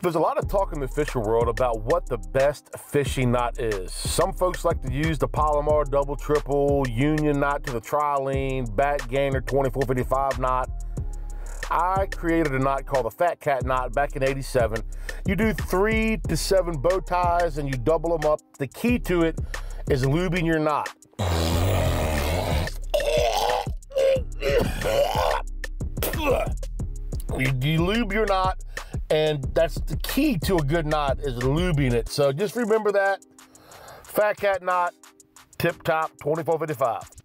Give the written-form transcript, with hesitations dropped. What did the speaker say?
There's a lot of talk in the fishing world about what the best fishing knot is. Some folks like to use the Palomar double, triple, union knot to the Trilene, Back Gainer 2455 knot. I created a knot called the Fat Cat knot back in '87. You do 3 to 7 bow ties and you double them up. The key to it is lubing your knot. You lube your knot, and that's the key to a good knot, is lubing it. So just remember that. Fat Cat knot, tip top, 2455.